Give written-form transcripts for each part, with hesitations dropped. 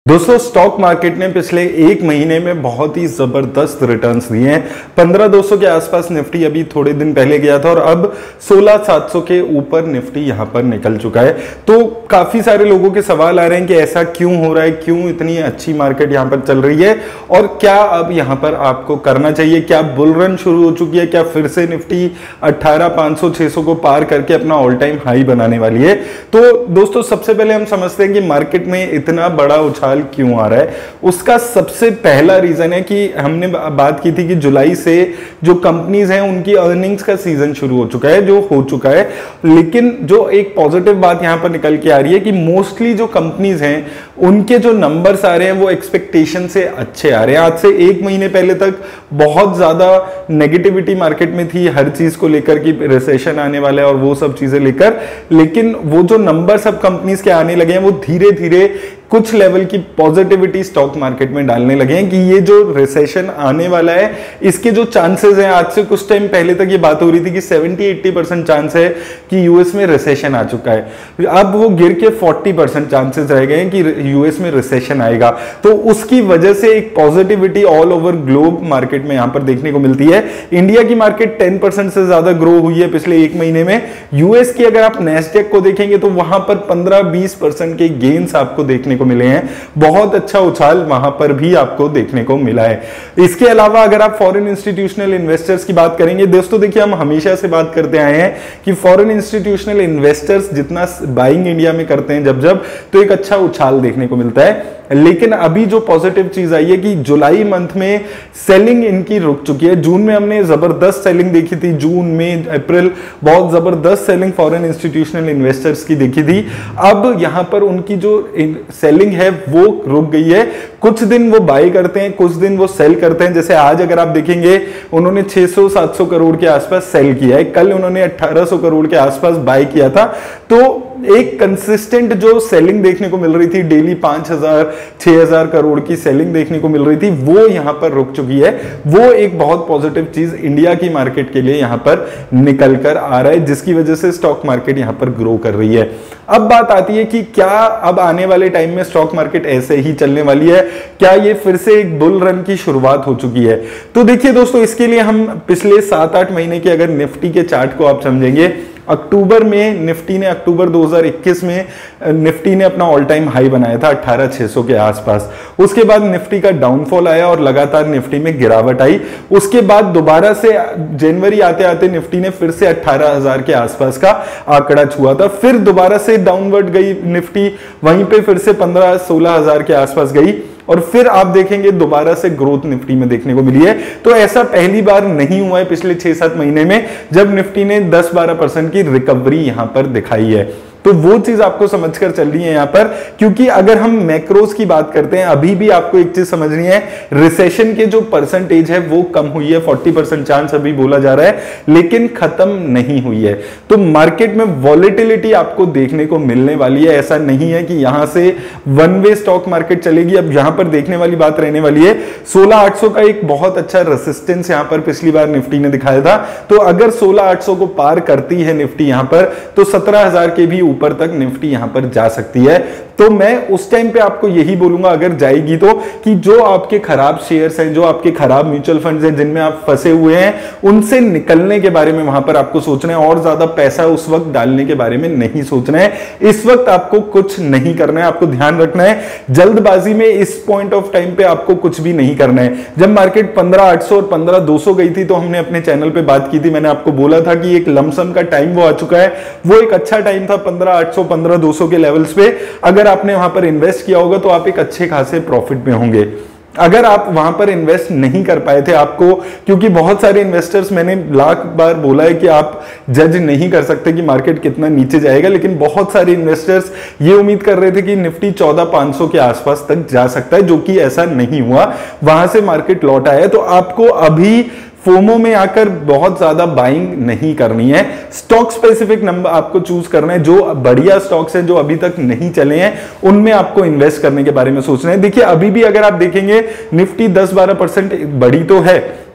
दोस्तों stock market ने पिछले एक महीने में बहुत ही जबरदस्त रिटर्न्स दिए हैं। 15,200 के आसपास निफ्टी अभी थोड़े दिन पहले गया था और अब 16,700 के ऊपर निफ्टी यहां पर निकल चुका है। तो काफी सारे लोगों के सवाल आ रहे हैं कि ऐसा क्यों हो रहा है, क्यों इतनी अच्छी मार्केट यहां पर चल रही है और क्या अब यहां पर आपको करना चाहिए, क्या बुल रन शुरू हो चुकी है, क्या फिर से निफ्टी 18,500 600 को पार करके अपना ऑल टाइम हाई बनाने वाली है। तो दोस्तों सबसे पहले हम समझते हैं कि मार्केट में इतना बड़ा उछाल क्यों आ रहा है। उसका सबसे पहला रीजन है कि हमने बात की थी कि जुलाई से जो कंपनीज हैं उनकी अर्निंग्स का सीजन शुरू हो चुका है, जो हो चुका है। लेकिन जो एक पॉजिटिव बात यहां पर निकल के आ रही है कि मोस्टली जो कंपनीज हैं उनके जो नंबर्स आ रहे हैं वो एक्सपेक्टेशन से अच्छे आ रहे हैं। आज से एक महीने पहले तक बहुत ज्यादा नेगेटिविटी मार्केट में थी हर चीज को लेकर कि रिसेशन आने वाला है और वो सब चीजें लेकर, लेकिन वो जो नंबर सब कंपनीज के आने लगे हैं वो धीरे धीरे कुछ लेवल की पॉजिटिविटी स्टॉक मार्केट में डालने लगे हैं कि ये जो रिसेशन आने वाला है इसके जो चांसेस हैं, आज से कुछ टाइम पहले तक ये बात हो रही थी कि 70-80% चांस है कि यूएस में रिसेशन आ चुका है। अब वो गिर के 40% चांसेस रह गए हैं कि यूएस में रिसेशन आएगा। तो उसकी वजह से एक positivity all over globe market में यहां पर देखने को मिलती है। इंडिया की मार्केट 10% से ज्यादा ग्रो हुई है पिछले एक महीने में। यूएस की अगर आप नेस्डेक को देखेंगे तो वहां पर 15-20% के गेन्स आपको देखने को मिले हैं। बहुत अच्छा उछाल वहां पर भी आपको देखने को मिला है। इसके अलावा अगर आप फॉरेन इंस्टीट्यूशनल इन्वेस्टर्स की बात करेंगे, दोस्तों देखिए हम हमेशा से बात करते आए हैं कि फॉरेन इंस्टीट्यूशनल इन्वेस्टर्स जितना बाइंग इंडिया में करते हैं जब तो एक अच्छा उछाल देखने को मिलता है। लेकिन अभी जो पॉजिटिव चीज आई है कि जुलाई मंथ में सेलिंग इनकी रुक चुकी है। जून में हमने जबरदस्त सेलिंग देखी थी, जून में अप्रैल बहुत जबरदस्त सेलिंग फॉरेन इंस्टीट्यूशनल इन्वेस्टर्स की देखी थी। अब यहां पर उनकी जो सेलिंग है वो रुक गई है। कुछ दिन वो बाय करते हैं, कुछ दिन वो सेल करते हैं। जैसे आज अगर आप देखेंगे उन्होंने 600-700 करोड़ के आसपास सेल किया है, कल उन्होंने 1800 करोड़ के आसपास बाय किया था। तो एक कंसिस्टेंट जो सेलिंग देखने को मिल रही थी, डेली 5,000-6,000 करोड़ की सेलिंग देखने को मिल रही थी, वो यहां पर रुक चुकी है। वो एक बहुत पॉजिटिव चीज इंडिया की मार्केट के लिए यहां पर निकल कर आ रहा है, जिसकी वजह से स्टॉक मार्केट यहां पर ग्रो कर रही है। अब बात आती है कि क्या अब आने वाले टाइम में स्टॉक मार्केट ऐसे ही चलने वाली है, क्या ये फिर से एक बुल रन की शुरुआत हो चुकी है। तो देखिए दोस्तों, इसके लिए हम पिछले 7-8 महीने के अगर निफ्टी के चार्ट को आप समझेंगे, अक्टूबर में निफ्टी ने, अक्टूबर 2021 में निफ्टी ने अपना ऑल टाइम हाई बनाया था 18,600 के आसपास। उसके बाद निफ्टी का डाउनफॉल आया और लगातार निफ्टी में गिरावट आई। उसके बाद दोबारा से जनवरी आते आते निफ्टी ने फिर से 18,000 के आसपास का आंकड़ा छुआ था। फिर दोबारा से डाउनवर्ड गई निफ्टी, वहीं पे फिर से 15-16,000 के आसपास गई और फिर आप देखेंगे दोबारा से ग्रोथ निफ्टी में देखने को मिली है। तो ऐसा पहली बार नहीं हुआ है पिछले 6-7 महीने में जब निफ्टी ने 10-12% की रिकवरी यहां पर दिखाई है। तो वो चीज आपको समझकर चलनी है यहां पर, क्योंकि अगर हम मैक्रोस की बात करते हैं, अभी भी आपको एक चीज समझनी है, रिसेशन के जो परसेंटेज है वो कम हुई है। 40% चांस अभी बोला जा रहा है, लेकिन खत्म नहीं हुई है। तो मार्केट में वॉलेटिलिटी आपको देखने को मिलने वाली है। ऐसा नहीं है कि यहां से वन वे स्टॉक मार्केट चलेगी। अब यहां पर देखने वाली बात रहने वाली है, 16,800 का एक बहुत अच्छा रेसिस्टेंस यहां पर पिछली बार निफ्टी ने दिखाया था। तो अगर 16,800 को पार करती है निफ्टी यहां पर, तो 17,000 के भी ऊपर तक निफ्टी यहां पर जा सकती है। तो मैं उस टाइम पे आपको यही बोलूंगा अगर जाएगी तो, कि जो आपके खराब शेयर्स हैं, जो आपके खराब म्यूचुअल फंड्स हैं जिनमें आप फंसे हुए हैं, उनसे निकलने के बारे में वहां पर आपको सोचना है और ज्यादा पैसा उस वक्त डालने के बारे में नहीं सोचना है। इस वक्त आपको कुछ नहीं करना है। आपको ध्यान रखना है, जल्दबाजी में इस पॉइंट ऑफ टाइम पे आपको कुछ भी नहीं करना है। जब मार्केट 15,800 और 15,200 गई थी तो हमने अपने चैनल पे बात की थी, मैंने आपको बोला था कि एक लमसम का टाइम वो आ चुका है। वो एक अच्छा टाइम था 15,800 15,200 के लेवल्स पे। अगर आपने वहां पर इन्वेस्ट किया होगा तो आप एक अच्छे खासे प्रॉफिट में होंगे। अगर आप वहां पर इन्वेस्ट नहीं कर पाए थे, आपको, क्योंकि बहुत सारे इन्वेस्टर्स, मैंने लाख बार बोला है कि आप जज नहीं कर सकते कि मार्केट कितना नीचे जाएगा, लेकिन बहुत सारे इन्वेस्टर्स ये उम्मीद कर रहे थे कि निफ्टी 14,500 के आसपास तक जा सकता है, जो कि ऐसा नहीं हुआ। वहां से मार्केट लौट आया। तो आपको अभी फोमो में आकर बहुत ज्यादा बाइंग नहीं करनी है। स्टॉक स्पेसिफिक नंबर आपको चूज करना है। जो बढ़िया स्टॉक्स हैं जो अभी तक नहीं चले हैं उनमें आपको इन्वेस्ट करने के बारे में सोचना है। देखिए अभी भी अगर आप देखेंगे निफ्टी 10-12% बढ़ी तो है,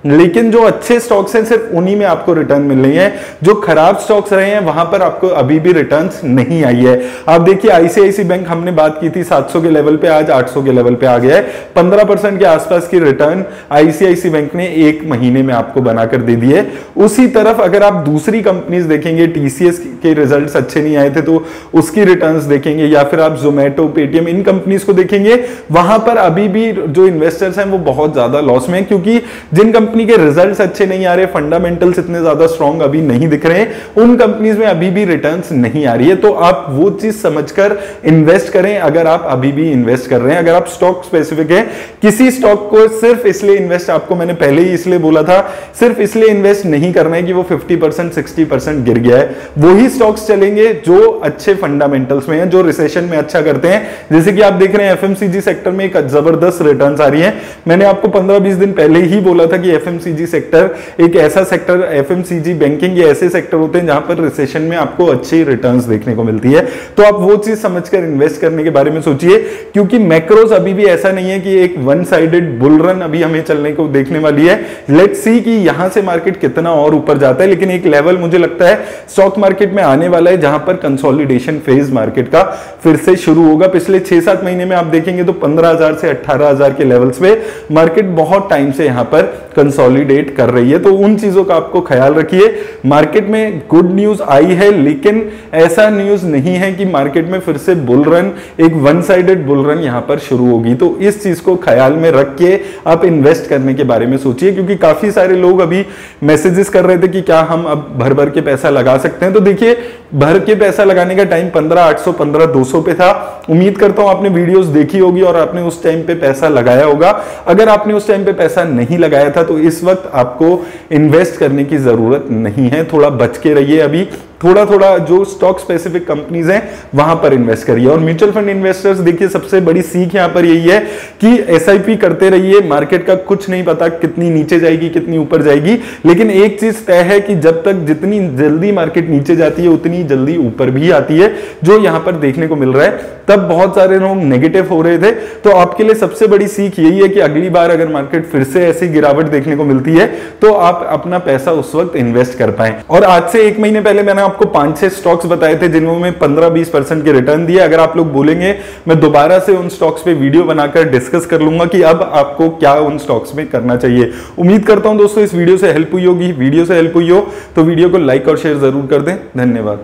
लेकिन जो अच्छे स्टॉक्स हैं सिर्फ उन्हीं में आपको रिटर्न मिल रही है। जो खराब स्टॉक्स रहे हैं वहां पर आपको अभी भी रिटर्न्स नहीं आई है। आप देखिए आईसीआईसी बैंक हमने बात की थी 700 के लेवल पे, आज 800 के लेवल पे आ गया है। 15% के आसपास की रिटर्न आईसीआईसी बैंक ने एक महीने में आपको बनाकर दे दी है। उसी तरफ अगर आप दूसरी कंपनीज देखेंगे, टीसीएस के रिजल्ट्स अच्छे नहीं आए थे तो उसकी रिटर्न्स देखेंगे, या फिर आप जोमेटो, पेटीएम, इन कंपनीज को देखेंगे, वहां पर अभी भी जो इन्वेस्टर्स हैं वो बहुत ज्यादा लॉस में है, क्योंकि जिन कंपनी के रिजल्ट्स अच्छे नहीं आ रहे, फंडामेंटल्स इतने ज्यादा स्ट्रॉन्ग अभी नहीं दिख रहे, उन कंपनीज में अभी भी रिटर्न्स नहीं आ रही है। तो आप वो चीज समझकर इन्वेस्ट करें अगर आप अभी भी इन्वेस्ट कर रहे हैं। अगर आप स्टॉक स्पेसिफिक है, किसी स्टॉक को सिर्फ इसलिए इन्वेस्ट, आपको मैंने पहले ही इसलिए बोला था, सिर्फ इसलिए इन्वेस्ट नहीं करना है कि वो 50% 60% गिर गया है। वही स्टॉक्स चलेंगे जो अच्छे फंडामेंटल्स में है, जो रिसेशन में अच्छा करते हैं। जैसे कि आप देख रहे हैं एफएमसीजी सेक्टर में एक जबरदस्त रिटर्न्स आ रही है। मैंने आपको 15-20 दिन पहले ही बोला था कि एफएमसीजी सेक्टर एक ऐसा सेक्टर, एफएमसीजी बैंकिंग ये ऐसे सेक्टर होते हैं जहां पर रिसेशन में आपको अच्छी रिटर्न्स देखने को मिलती है। तो आप वो चीज समझकर इन्वेस्ट करने के बारे में सोचिए, क्योंकि मैक्रोस अभी भी ऐसा नहीं है कि एक वन साइडेड बुल रन अभी हमें चलने को देखने वाली है। लेट्स सी कि यहां से मार्केट कितना और ऊपर जाता है, लेकिन एक लेवल मुझे लगता है स्टॉक मार्केट में आने वाला है जहां पर कंसोलिडेशन फेज मार्केट का फिर से शुरू होगा। पिछले 6-7 महीने में आप देखेंगे तो 15,000 से 18,000 के लेवल्स पे मार्केट बहुत टाइम से यहां पर कंसोलिडेट कर रही है। तो उन चीजों का आपको ख्याल रखिए। मार्केट में गुड न्यूज आई है, लेकिन ऐसा न्यूज नहीं है कि मार्केट में फिर से बुल रन, एक वन साइडेड बुल रन यहां पर शुरू होगी। तो इस चीज को ख्याल में रख के आप इन्वेस्ट करने के बारे में सोचिए, क्योंकि काफी सारे लोग अभी मैसेजेस कर रहे थे कि क्या हम अब भर भर के पैसा लगा सकते हैं। तो देखिए, भर के पैसा लगाने का टाइम 15,800 15,200 पे था। उम्मीद करता हूं आपने वीडियोस देखी होगी और आपने उस टाइम पे पैसा लगाया होगा। अगर आपने उस टाइम पे पैसा नहीं लगाया था तो इस वक्त आपको इन्वेस्ट करने की जरूरत नहीं है। थोड़ा बच के रहिए, अभी थोड़ा थोड़ा जो स्टॉक स्पेसिफिक कंपनीज हैं वहां पर इन्वेस्ट करिए। और म्यूचुअल फंड इन्वेस्टर्स देखिए, सबसे बड़ी सीख यहां पर यही है कि एसआईपी करते रहिए। मार्केट का कुछ नहीं पता कितनी नीचे जाएगी, कितनी ऊपर जाएगी, लेकिन एक चीज तय है कि जब तक जितनी जल्दी मार्केट नीचे जाती है उतनी जल्दी ऊपर भी आती है, जो यहां पर देखने को मिल रहा है। तब बहुत सारे लोग नेगेटिव हो रहे थे, तो आपके लिए सबसे बड़ी सीख यही है कि अगली बार अगर मार्केट फिर से ऐसी गिरावट देखने को मिलती है तो आप अपना पैसा उस वक्त इन्वेस्ट कर पाए। और आज से 1 महीने पहले मैंने आपको 5-6 स्टॉक्स बताए थे जिनमें 15-20% के रिटर्न दिए। अगर आप लोग बोलेंगे मैं दोबारा से उन स्टॉक्स पे वीडियो बनाकर डिस्कस कर लूंगा कि अब आपको क्या उन स्टॉक्स में करना चाहिए। उम्मीद करता हूं दोस्तों इस वीडियो से हेल्प हुई होगी। वीडियो से हेल्प हुई हो तो वीडियो को लाइक और शेयर जरूर कर दें। धन्यवाद।